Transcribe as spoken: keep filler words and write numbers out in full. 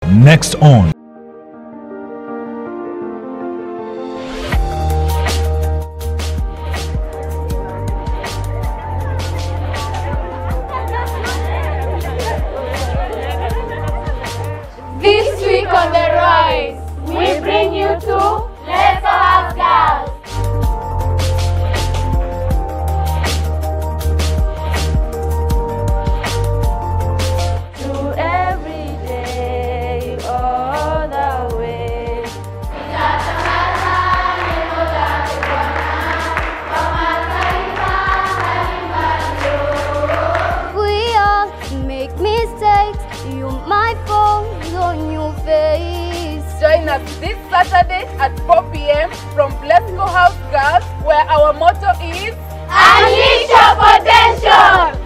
Next on This week on the R O Y S, we bring you to Blescohouse Girls. To every day, all the way. We all make mistakes, you might fall on your face. Join us this Saturday at four p m from Blescohouse Girls, where our motto is Unleash your potential!